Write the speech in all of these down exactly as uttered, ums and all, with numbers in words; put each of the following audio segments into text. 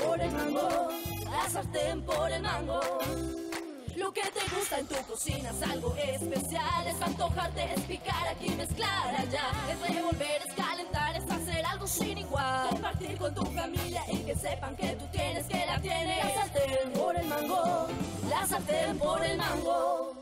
por el mango, la sartén por el mango. Lo que te gusta en tu cocina es algo especial. Es antojarte, es picar aquí, mezclar allá. Es revolver, es calentar, es hacer algo sin igual. Compartir con tu familia y que sepan que tú tienes, que la tienes. La sartén por el mango, la sartén por el mango.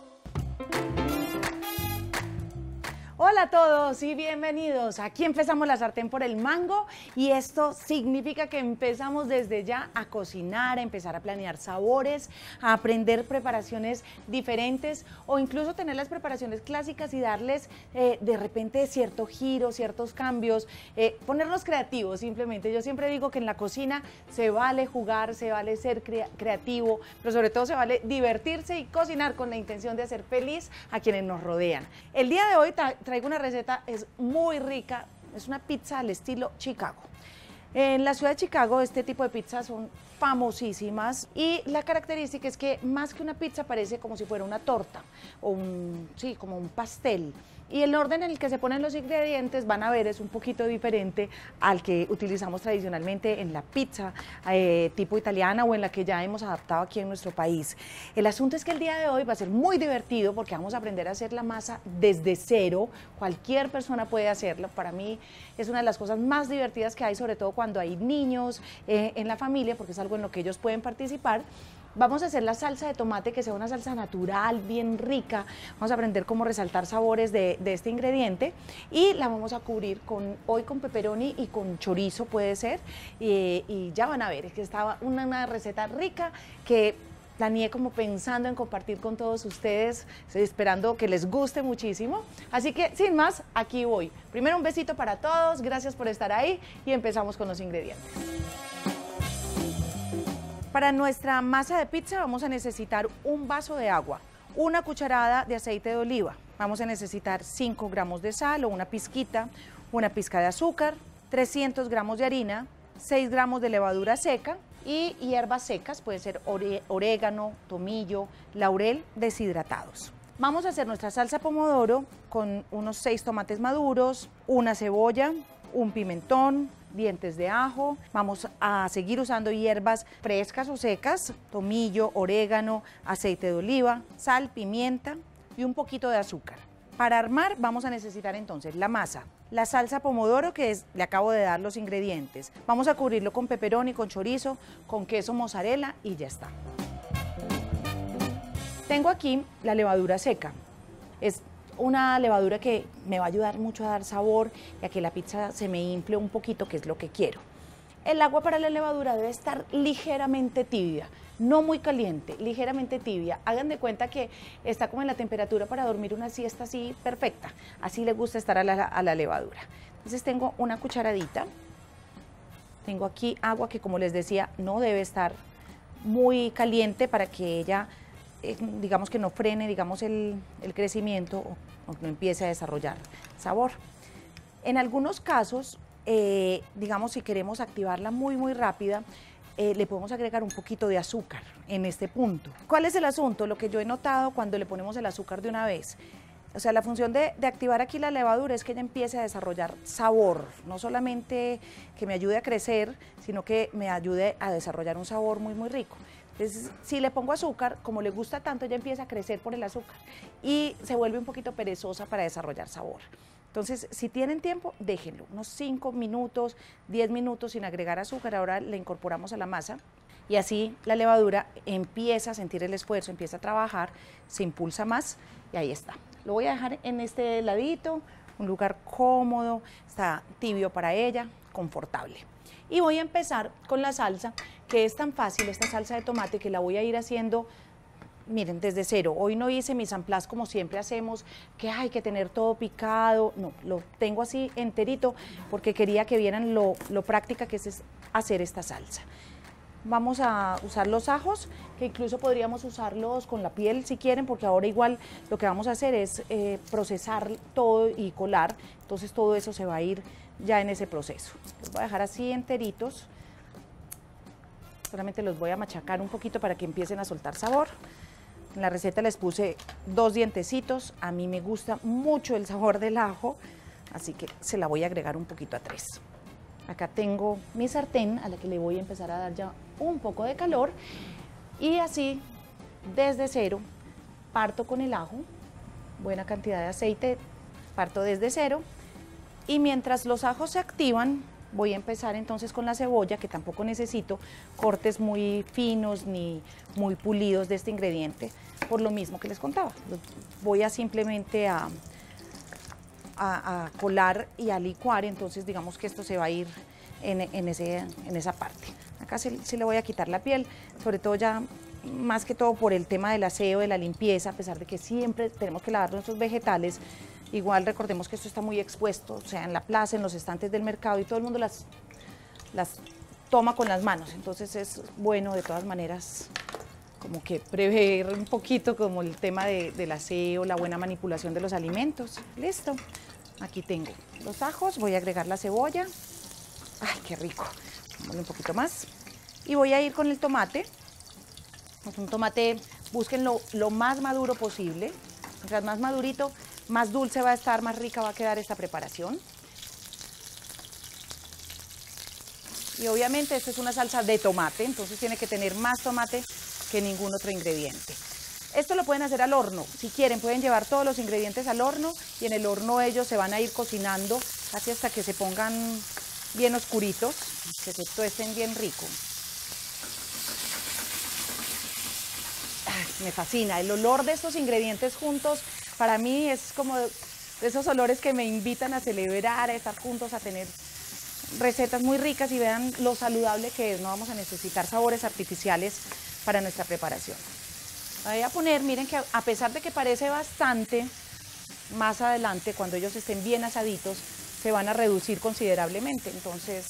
Hola a todos y bienvenidos. Aquí empezamos la sartén por el mango y esto significa que empezamos desde ya a cocinar, a empezar a planear sabores, a aprender preparaciones diferentes o incluso tener las preparaciones clásicas y darles eh, de repente cierto giro, ciertos cambios, eh, ponernos creativos simplemente. Yo siempre digo que en la cocina se vale jugar, se vale ser crea creativo, pero sobre todo se vale divertirse y cocinar con la intención de hacer feliz a quienes nos rodean. El día de hoy traigo una receta, es muy rica, es una pizza al estilo Chicago. En la ciudad de Chicago este tipo de pizzas son famosísimas y la característica es que más que una pizza parece como si fuera una torta o un, sí, como un pastel. Y el orden en el que se ponen los ingredientes, van a ver, es un poquito diferente al que utilizamos tradicionalmente en la pizza eh, tipo italiana o en la que ya hemos adaptado aquí en nuestro país. El asunto es que el día de hoy va a ser muy divertido porque vamos a aprender a hacer la masa desde cero. Cualquier persona puede hacerlo. Para mí es una de las cosas más divertidas que hay, sobre todo cuando hay niños eh, en la familia, porque es algo en lo que ellos pueden participar. Vamos a hacer la salsa de tomate, que sea una salsa natural, bien rica. Vamos a aprender cómo resaltar sabores de, de este ingrediente y la vamos a cubrir con, hoy con pepperoni y con chorizo puede ser. Y, y ya van a ver, es que estaba una, una receta rica que planeé como pensando en compartir con todos ustedes, estoy esperando que les guste muchísimo. Así que sin más, aquí voy. Primero un besito para todos, gracias por estar ahí y empezamos con los ingredientes. Para nuestra masa de pizza vamos a necesitar un vaso de agua, una cucharada de aceite de oliva, vamos a necesitar cinco gramos de sal o una pizquita, una pizca de azúcar, trescientos gramos de harina, seis gramos de levadura seca y hierbas secas, puede ser ore orégano, tomillo, laurel deshidratados. Vamos a hacer nuestra salsa pomodoro con unos seis tomates maduros, una cebolla, un pimentón, dientes de ajo. Vamos a seguir usando hierbas frescas o secas, tomillo, orégano, aceite de oliva, sal, pimienta y un poquito de azúcar. Para armar vamos a necesitar entonces la masa, la salsa pomodoro, que es, le acabo de dar los ingredientes. Vamos a cubrirlo con pepperoni, con chorizo, con queso mozzarella y ya está. Tengo aquí la levadura seca. Es una levadura que me va a ayudar mucho a dar sabor y a que la pizza se me infle un poquito, que es lo que quiero. El agua para la levadura debe estar ligeramente tibia, no muy caliente, ligeramente tibia. Hagan de cuenta que está como en la temperatura para dormir una siesta así perfecta. Así le gusta estar a la, a la levadura. Entonces tengo una cucharadita, tengo aquí agua que, como les decía, no debe estar muy caliente para que ella Eh, digamos que no frene, digamos, el, el crecimiento o, o no empiece a desarrollar sabor. En algunos casos, eh, digamos, si queremos activarla muy, muy rápida, eh, le podemos agregar un poquito de azúcar en este punto. ¿Cuál es el asunto? Lo que yo he notado cuando le ponemos el azúcar de una vez. O sea, la función de, de activar aquí la levadura es que ella empiece a desarrollar sabor, no solamente que me ayude a crecer, sino que me ayude a desarrollar un sabor muy, muy rico. Entonces, si le pongo azúcar, como le gusta tanto, ella empieza a crecer por el azúcar y se vuelve un poquito perezosa para desarrollar sabor. Entonces, si tienen tiempo, déjenlo, unos cinco minutos, diez minutos sin agregar azúcar. Ahora le incorporamos a la masa y así la levadura empieza a sentir el esfuerzo, empieza a trabajar, se impulsa más y ahí está. Lo voy a dejar en este ladito, un lugar cómodo, está tibio para ella, confortable. Y voy a empezar con la salsa, que es tan fácil, esta salsa de tomate, que la voy a ir haciendo, miren, desde cero. Hoy no hice mise en place como siempre hacemos, que hay que tener todo picado. No, lo tengo así enterito porque quería que vieran lo, lo práctica que es hacer esta salsa. Vamos a usar los ajos, que incluso podríamos usarlos con la piel si quieren, porque ahora igual lo que vamos a hacer es eh, procesar todo y colar, entonces todo eso se va a ir ya en ese proceso. Los voy a dejar así enteritos, solamente los voy a machacar un poquito para que empiecen a soltar sabor. En la receta les puse dos dientecitos, a mí me gusta mucho el sabor del ajo, así que se la voy a agregar un poquito a tres. Acá tengo mi sartén a la que le voy a empezar a dar ya un poco de calor y así desde cero parto con el ajo, buena cantidad de aceite, parto desde cero y mientras los ajos se activan voy a empezar entonces con la cebolla, que tampoco necesito cortes muy finos ni muy pulidos de este ingrediente, por lo mismo que les contaba. Voy a simplemente a, a, a colar y a licuar, entonces digamos que esto se va a ir en, en, ese, en esa parte. Acá sí, sí le voy a quitar la piel, sobre todo ya más que todo por el tema del aseo, de la limpieza, a pesar de que siempre tenemos que lavar nuestros vegetales. Igual recordemos que esto está muy expuesto, o sea, en la plaza, en los estantes del mercado y todo el mundo las, las toma con las manos. Entonces es bueno de todas maneras como que prever un poquito como el tema de, del aseo, la buena manipulación de los alimentos. Listo. Aquí tengo los ajos, voy a agregar la cebolla. ¡Ay, qué rico! Vamos un poquito más. Y voy a ir con el tomate. Es un tomate, búsquenlo lo más maduro posible. Mientras más madurito, más dulce va a estar, más rica va a quedar esta preparación. Y obviamente esta es una salsa de tomate, entonces tiene que tener más tomate que ningún otro ingrediente. Esto lo pueden hacer al horno, si quieren pueden llevar todos los ingredientes al horno y en el horno ellos se van a ir cocinando casi hasta que se pongan bien oscuritos, que se tuesten bien rico. Ay, me fascina, el olor de estos ingredientes juntos para mí es como de esos olores que me invitan a celebrar, a estar juntos, a tener recetas muy ricas y vean lo saludable que es. No vamos a necesitar sabores artificiales para nuestra preparación. Voy a poner, miren que a pesar de que parece bastante, más adelante cuando ellos estén bien asaditos se van a reducir considerablemente. Entonces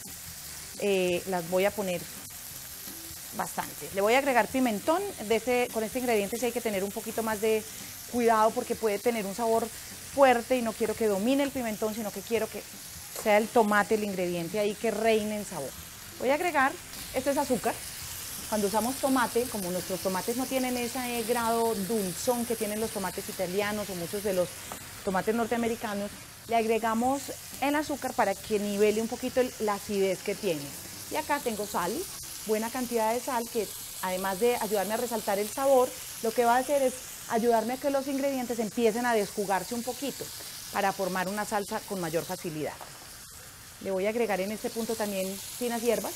eh, las voy a poner bastante. Le voy a agregar pimentón. De este, con este ingrediente sí hay que tener un poquito más de cuidado porque puede tener un sabor fuerte y no quiero que domine el pimentón, sino que quiero que sea el tomate el ingrediente ahí que reine en sabor. Voy a agregar, este es azúcar. Cuando usamos tomate, como nuestros tomates no tienen ese grado dulzón que tienen los tomates italianos o muchos de los tomates norteamericanos, le agregamos el azúcar para que nivele un poquito la acidez que tiene. Y acá tengo sal, buena cantidad de sal que además de ayudarme a resaltar el sabor, lo que va a hacer es ayudarme a que los ingredientes empiecen a desjugarse un poquito para formar una salsa con mayor facilidad. Le voy a agregar en este punto también finas hierbas.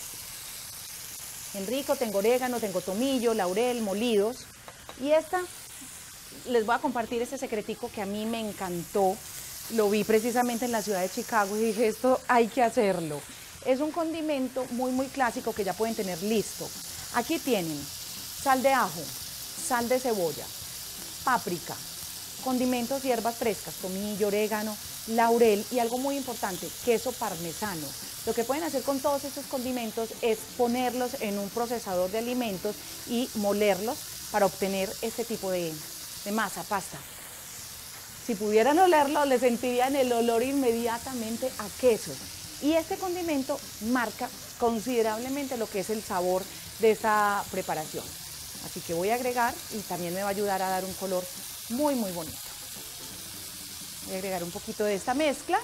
En rico, tengo orégano, tengo tomillo, laurel, molidos. Y esta, les voy a compartir este secretico que a mí me encantó. Lo vi precisamente en la ciudad de Chicago y dije, esto hay que hacerlo. Es un condimento muy, muy clásico que ya pueden tener listo. Aquí tienen sal de ajo, sal de cebolla, páprica, condimentos, hierbas frescas, tomillo, orégano, laurel y algo muy importante, queso parmesano. Lo que pueden hacer con todos estos condimentos es ponerlos en un procesador de alimentos y molerlos para obtener este tipo de, de masa, pasta. Si pudieran olerlo, le sentirían el olor inmediatamente a queso. Y este condimento marca considerablemente lo que es el sabor de esta preparación. Así que voy a agregar y también me va a ayudar a dar un color muy, muy bonito. Voy a agregar un poquito de esta mezcla.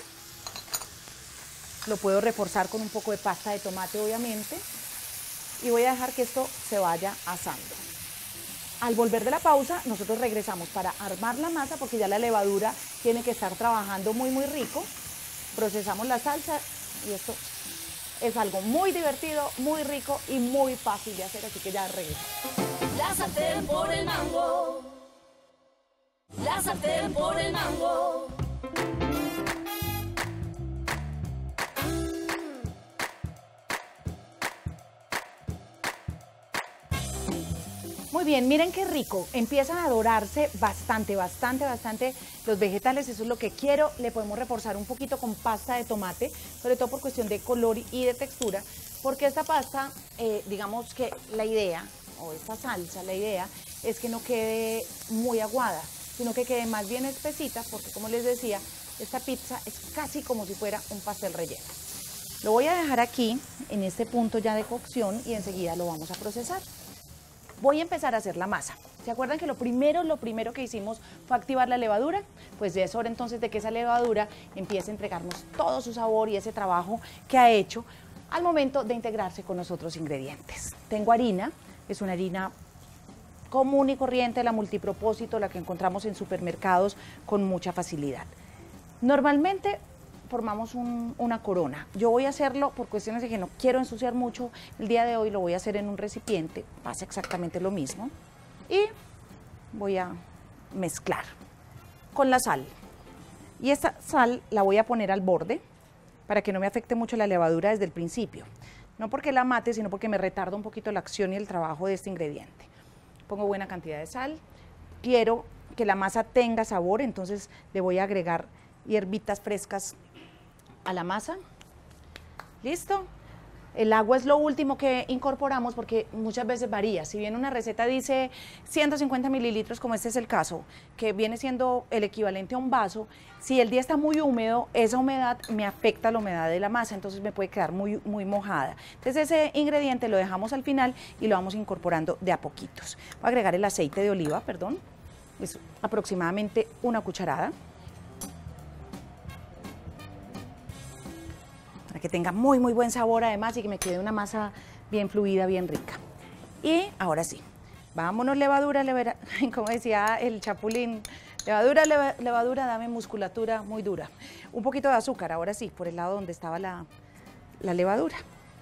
Lo puedo reforzar con un poco de pasta de tomate, obviamente. Y voy a dejar que esto se vaya asando. Al volver de la pausa, nosotros regresamos para armar la masa porque ya la levadura tiene que estar trabajando muy, muy rico. Procesamos la salsa y esto es algo muy divertido, muy rico y muy fácil de hacer, así que ya regresamos. La sartén por el mango. La sartén por el mango. Muy bien, miren qué rico, empiezan a dorarse bastante, bastante, bastante los vegetales, eso es lo que quiero. Le podemos reforzar un poquito con pasta de tomate, sobre todo por cuestión de color y de textura, porque esta pasta, eh, digamos que la idea, o esta salsa, la idea es que no quede muy aguada, sino que quede más bien espesita, porque como les decía, esta pizza es casi como si fuera un pastel relleno. Lo voy a dejar aquí, en este punto ya de cocción, y enseguida lo vamos a procesar. Voy a empezar a hacer la masa. ¿Se acuerdan que lo primero, lo primero que hicimos fue activar la levadura? Pues ya es hora entonces de que esa levadura empiece a entregarnos todo su sabor y ese trabajo que ha hecho al momento de integrarse con los otros ingredientes. Tengo harina, es una harina común y corriente, la multipropósito, la que encontramos en supermercados con mucha facilidad. Normalmente formamos un, una corona. Yo voy a hacerlo por cuestiones de que no quiero ensuciar mucho. El día de hoy lo voy a hacer en un recipiente, pasa exactamente lo mismo. Y voy a mezclar con la sal. Y esta sal la voy a poner al borde para que no me afecte mucho la levadura desde el principio. No porque la mate, sino porque me retarda un poquito la acción y el trabajo de este ingrediente. Pongo buena cantidad de sal. Quiero que la masa tenga sabor, entonces le voy a agregar hierbitas frescas a la masa. ¿Listo? El agua es lo último que incorporamos porque muchas veces varía. Si bien una receta dice ciento cincuenta mililitros, como este es el caso, que viene siendo el equivalente a un vaso, si el día está muy húmedo, esa humedad me afecta la humedad de la masa, entonces me puede quedar muy, muy mojada. Entonces ese ingrediente lo dejamos al final y lo vamos incorporando de a poquitos. Voy a agregar el aceite de oliva, perdón, es aproximadamente una cucharada. Para que tenga muy, muy buen sabor además y que me quede una masa bien fluida, bien rica. Y ahora sí, vámonos levadura, levadura, como decía el Chapulín, levadura, leva, levadura, dame musculatura muy dura. Un poquito de azúcar, ahora sí, por el lado donde estaba la, la levadura.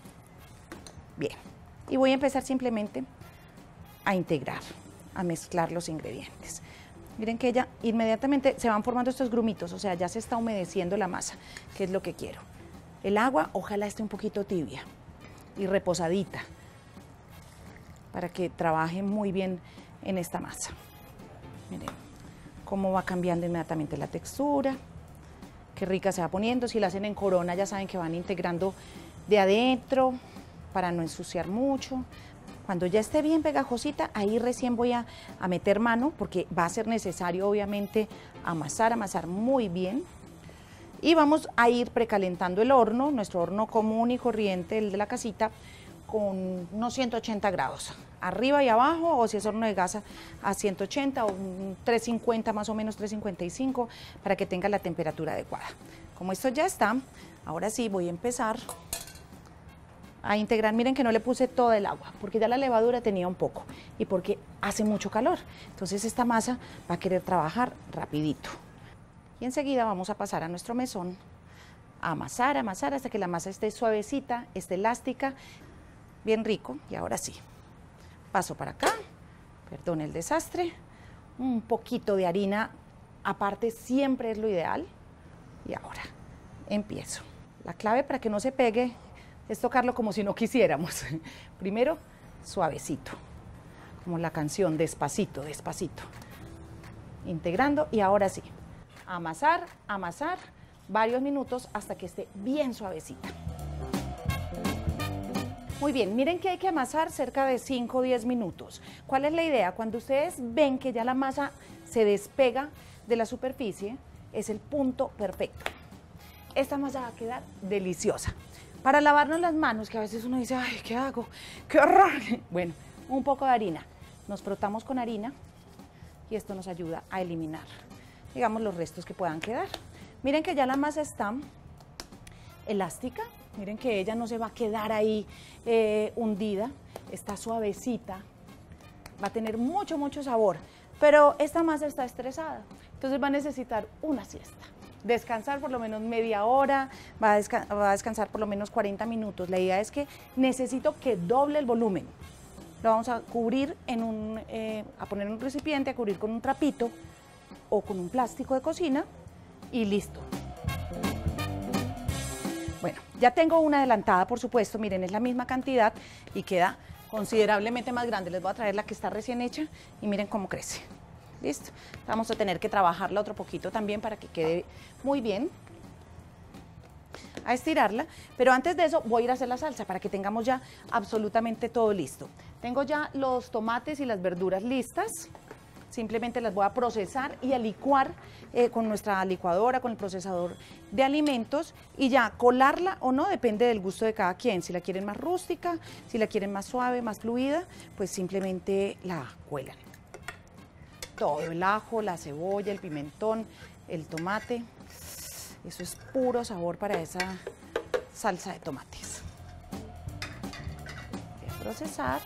Bien, y voy a empezar simplemente a integrar, a mezclar los ingredientes. Miren que ya inmediatamente se van formando estos grumitos, o sea, ya se está humedeciendo la masa, que es lo que quiero. El agua, ojalá esté un poquito tibia y reposadita para que trabaje muy bien en esta masa. Miren cómo va cambiando inmediatamente la textura, qué rica se va poniendo. Si la hacen en corona ya saben que van integrando de adentro para no ensuciar mucho. Cuando ya esté bien pegajosita, ahí recién voy a, a meter mano porque va a ser necesario obviamente amasar, amasar muy bien. Y vamos a ir precalentando el horno, nuestro horno común y corriente, el de la casita, con unos ciento ochenta grados, arriba y abajo, o si es horno de gas a ciento ochenta o trescientos cincuenta, más o menos trescientos cincuenta y cinco, para que tenga la temperatura adecuada. Como esto ya está, ahora sí voy a empezar a integrar. Miren que no le puse toda el agua, porque ya la levadura tenía un poco, y porque hace mucho calor, entonces esta masa va a querer trabajar rapidito. Y enseguida vamos a pasar a nuestro mesón, a amasar, amasar hasta que la masa esté suavecita, esté elástica, bien rico. Y ahora sí, paso para acá, perdón el desastre, un poquito de harina, aparte siempre es lo ideal. Y ahora empiezo. La clave para que no se pegue es tocarlo como si no quisiéramos. Primero, suavecito, como la canción, despacito, despacito. Integrando y ahora sí. Amasar, amasar, varios minutos hasta que esté bien suavecita. Muy bien, miren que hay que amasar cerca de cinco o diez minutos. ¿Cuál es la idea? Cuando ustedes ven que ya la masa se despega de la superficie, es el punto perfecto. Esta masa va a quedar deliciosa. Para lavarnos las manos, que a veces uno dice, ay, ¿qué hago? ¡Qué horror! Bueno, un poco de harina. Nos frotamos con harina y esto nos ayuda a eliminar, digamos, los restos que puedan quedar. Miren que ya la masa está elástica, miren que ella no se va a quedar ahí eh, hundida, está suavecita, va a tener mucho, mucho sabor, pero esta masa está estresada, entonces va a necesitar una siesta, descansar por lo menos media hora, va a, desca va a descansar por lo menos cuarenta minutos. La idea es que necesito que doble el volumen. Lo vamos a cubrir en un, eh, a poner en un recipiente, a cubrir con un trapito o con un plástico de cocina y listo. Bueno, ya tengo una adelantada, por supuesto, miren, es la misma cantidad y queda considerablemente más grande. Les voy a traer la que está recién hecha y miren cómo crece. ¿Listo? Vamos a tener que trabajarla otro poquito también para que quede muy bien. A estirarla, pero antes de eso voy a ir a hacer la salsa para que tengamos ya absolutamente todo listo. Tengo ya los tomates y las verduras listas. Simplemente las voy a procesar y a licuar eh, con nuestra licuadora, con el procesador de alimentos y ya colarla o no, depende del gusto de cada quien. Si la quieren más rústica, si la quieren más suave, más fluida, pues simplemente la cuelan. Todo, el ajo, la cebolla, el pimentón, el tomate, eso es puro sabor para esa salsa de tomates. procesar.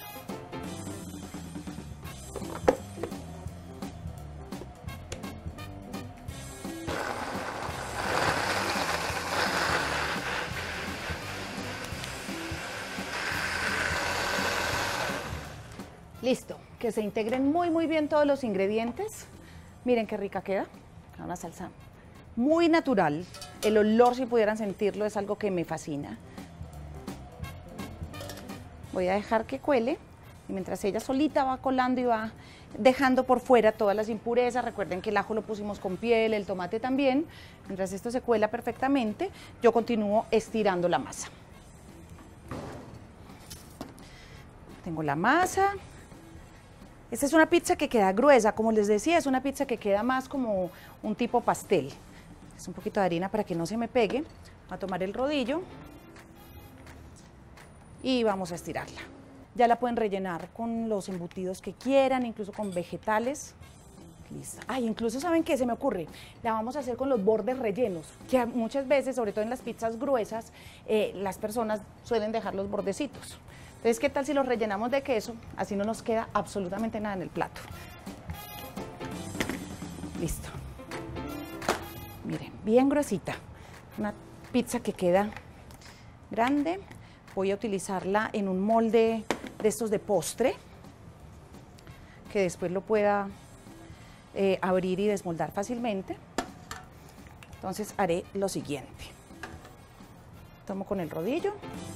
Listo, que se integren muy muy bien todos los ingredientes. Miren qué rica queda, una salsa muy natural. El olor, si pudieran sentirlo, es algo que me fascina. Voy a dejar que cuele y mientras ella solita va colando y va dejando por fuera todas las impurezas, recuerden que el ajo lo pusimos con piel, el tomate también, mientras esto se cuela perfectamente, yo continúo estirando la masa. Tengo la masa. Esta es una pizza que queda gruesa, como les decía, es una pizza que queda más como un tipo pastel. Es un poquito de harina para que no se me pegue. Voy a tomar el rodillo y vamos a estirarla. Ya la pueden rellenar con los embutidos que quieran, incluso con vegetales. Listo. Ay, incluso ¿saben qué? Se me ocurre, la vamos a hacer con los bordes rellenos, que muchas veces, sobre todo en las pizzas gruesas, eh, las personas suelen dejar los bordecitos. Entonces, ¿qué tal si los rellenamos de queso? Así no nos queda absolutamente nada en el plato. Listo. Miren, bien gruesita. Una pizza que queda grande. Voy a utilizarla en un molde de estos de postre, que después lo pueda eh, abrir y desmoldar fácilmente. Entonces, haré lo siguiente. Tomo con el rodillo.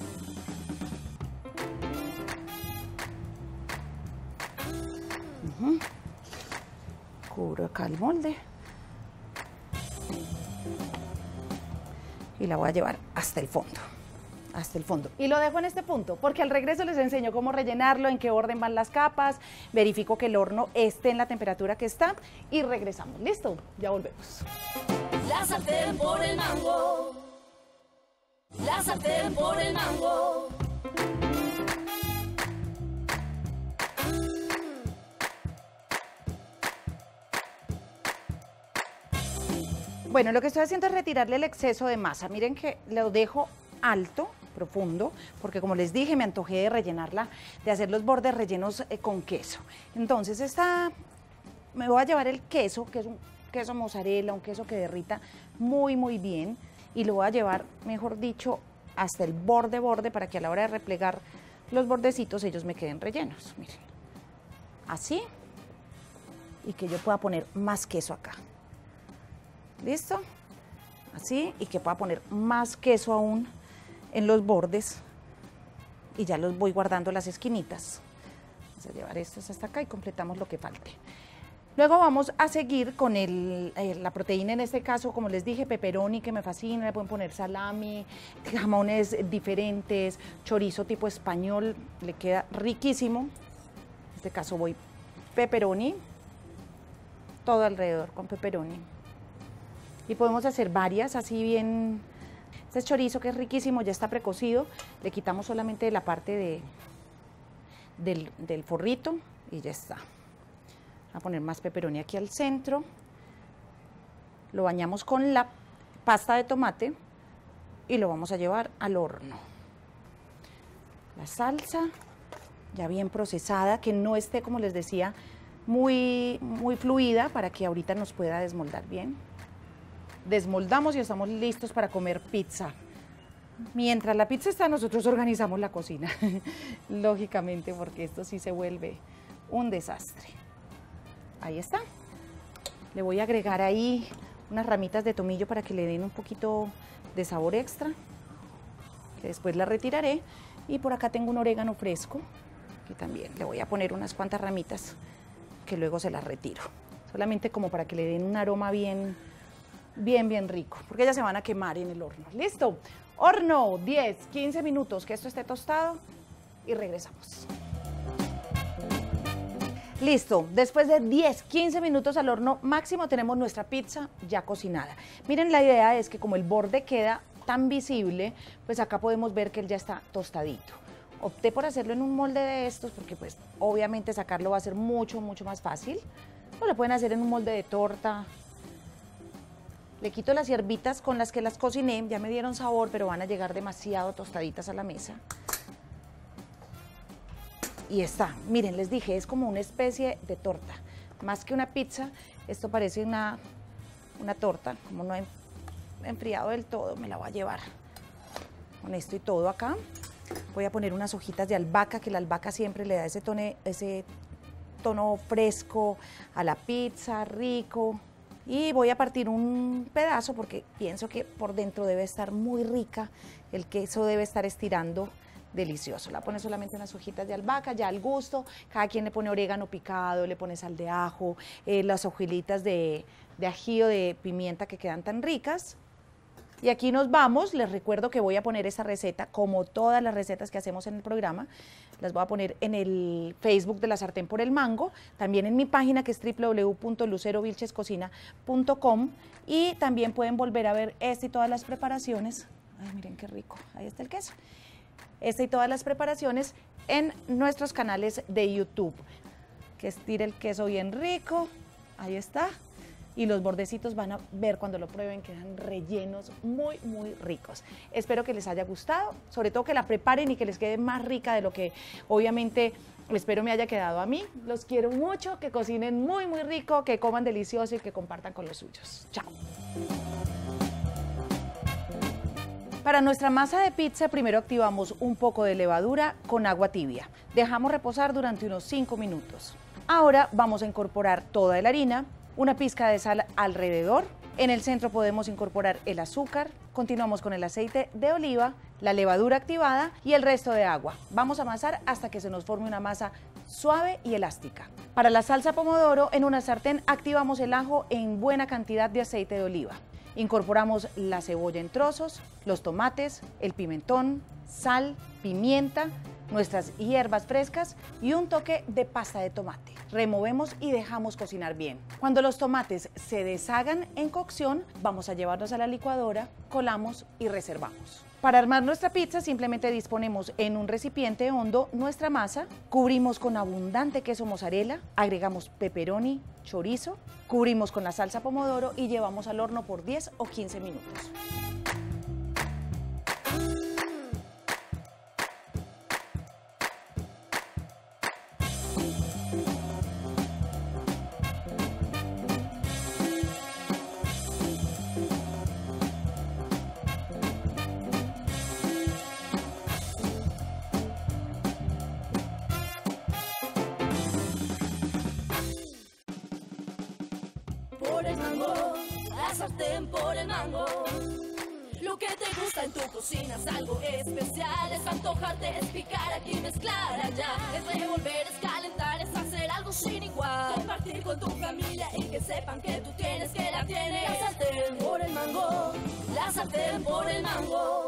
Uh-huh. Cubro acá el molde y la voy a llevar hasta el fondo, hasta el fondo. Y lo dejo en este punto porque al regreso les enseño cómo rellenarlo, en qué orden van las capas, verifico que el horno esté en la temperatura que está y regresamos. ¿Listo? Ya volvemos. La sartén por el mango, la sartén por el mango. Bueno, lo que estoy haciendo es retirarle el exceso de masa. Miren que lo dejo alto, profundo, porque como les dije, me antojé de rellenarla, de hacer los bordes rellenos eh, con queso. Entonces, esta, me voy a llevar el queso, que es un queso mozzarella, un queso que derrita muy, muy bien, y lo voy a llevar, mejor dicho, hasta el borde, borde, para que a la hora de replegar los bordecitos, ellos me queden rellenos. Miren, así, y que yo pueda poner más queso acá. ¿Listo? Así, y que pueda poner más queso aún en los bordes y ya los voy guardando las esquinitas. Vamos a llevar estos hasta acá y completamos lo que falte. Luego vamos a seguir con el, eh, la proteína, en este caso, como les dije, pepperoni, que me fascina, le pueden poner salami, jamones diferentes, chorizo tipo español, le queda riquísimo. En este caso voy pepperoni, todo alrededor con pepperoni. Y podemos hacer varias, así bien. Este chorizo que es riquísimo, ya está precocido, le quitamos solamente la parte de, del, del forrito y ya está. Voy a poner más pepperoni aquí al centro. Lo bañamos con la pasta de tomate y lo vamos a llevar al horno. La salsa ya bien procesada, que no esté, como les decía, muy, muy fluida para que ahorita nos pueda desmoldar bien. Desmoldamos y estamos listos para comer pizza. Mientras la pizza está, nosotros organizamos la cocina, lógicamente, porque esto sí se vuelve un desastre. Ahí está. Le voy a agregar ahí unas ramitas de tomillo para que le den un poquito de sabor extra, que después la retiraré. Y por acá tengo un orégano fresco, que también le voy a poner unas cuantas ramitas, que luego se las retiro. Solamente como para que le den un aroma bien... bien, bien rico, porque ellas se van a quemar en el horno. ¿Listo? Horno, diez, quince minutos, que esto esté tostado y regresamos. Listo, después de diez, quince minutos al horno máximo tenemos nuestra pizza ya cocinada. Miren, la idea es que como el borde queda tan visible, pues acá podemos ver que él ya está tostadito. Opté por hacerlo en un molde de estos porque pues obviamente sacarlo va a ser mucho, mucho más fácil. O lo pueden hacer en un molde de torta. Le quito las hierbitas con las que las cociné, ya me dieron sabor, pero van a llegar demasiado tostaditas a la mesa. y está. Miren, les dije, es como una especie de torta. Más que una pizza, esto parece una, una torta. Como no he enfriado del todo, me la voy a llevar con esto y todo acá. Voy a poner unas hojitas de albahaca, que la albahaca siempre le da ese tono, ese tono fresco a la pizza, rico. Y voy a partir un pedazo porque pienso que por dentro debe estar muy rica. El queso debe estar estirando delicioso. La pone solamente unas hojitas de albahaca, ya al gusto. Cada quien le pone orégano picado, le pone sal de ajo, eh, las hojuelitas de, de ají o de pimienta que quedan tan ricas. Y aquí nos vamos. Les recuerdo que voy a poner esa receta, como todas las recetas que hacemos en el programa, las voy a poner en el Facebook de La Sartén por el Mango, también en mi página que es w w w punto lucero vilches cocina punto com, y también pueden volver a ver esta y todas las preparaciones. Ay, miren qué rico, ahí está el queso. Esta y todas las preparaciones en nuestros canales de YouTube. Que estire el queso bien rico, ahí está. Y los bordecitos van a ver cuando lo prueben, quedan rellenos muy, muy ricos. Espero que les haya gustado, sobre todo que la preparen y que les quede más rica de lo que obviamente espero me haya quedado a mí. Los quiero mucho, que cocinen muy, muy rico, que coman delicioso y que compartan con los suyos. Chao. Para nuestra masa de pizza, primero activamos un poco de levadura con agua tibia. Dejamos reposar durante unos cinco minutos. Ahora vamos a incorporar toda la harina, una pizca de sal alrededor. En el centro podemos incorporar el azúcar. Continuamos con el aceite de oliva, la levadura activada y el resto de agua. Vamos a amasar hasta que se nos forme una masa suave y elástica. Para la salsa pomodoro, en una sartén activamos el ajo en buena cantidad de aceite de oliva. Incorporamos la cebolla en trozos, los tomates, el pimentón, sal, pimienta, nuestras hierbas frescas y un toque de pasta de tomate. Removemos y dejamos cocinar bien. Cuando los tomates se deshagan en cocción, vamos a llevarlos a la licuadora, colamos y reservamos. Para armar nuestra pizza simplemente disponemos en un recipiente hondo nuestra masa, cubrimos con abundante queso mozzarella, agregamos pepperoni, chorizo, cubrimos con la salsa pomodoro y llevamos al horno por diez o quince minutos. Por el mango, la sartén por el mango. Lo que te gusta en tu cocina es algo especial. Es antojarte, es picar aquí, mezclar allá. Es revolver, es calentar, es hacer algo sin igual. Compartir con tu familia y que sepan que tú tienes, que la tienes. La sartén por el mango, la sartén por el mango.